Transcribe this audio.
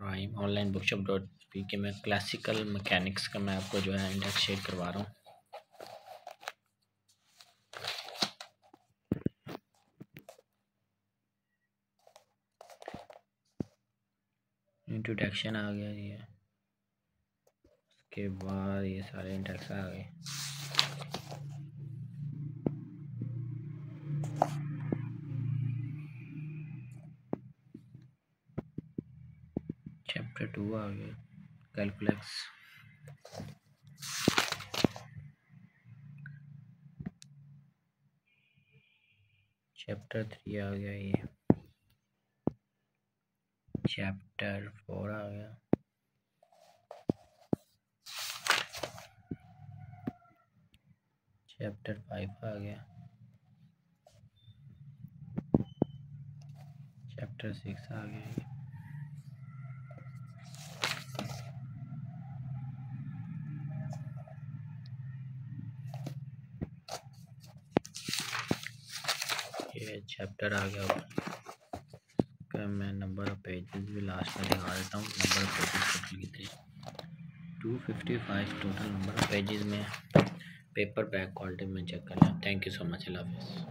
Rhyme online book shop .pk के में classical mechanics का मैं आपको जो है इंडेक्स शेयर करवा रहा हूँ। इंट्रोडक्शन आ गया ये, उसके बाद ये सारे इंडेक्स आ गए। चैप्टर 2 आ गया कैलकुलस। चैप्टर 3 आ गया ये। चैप्टर 4 आ गया। चैप्टर 5 आ गया। चैप्टर 6 आ गया ये चैप्टर आ गया। का मैं नंबर ऑफ पेजेस भी लास्ट में दिखा देता हूँ। नंबर ऑफ पेजेस टोटल कितने, 255 टोटल नंबर ऑफ पेजेस में। पेपर बैक क्वालिटी में चेक कर लें। Thank you so much. अल्लाह हाफ़िज़।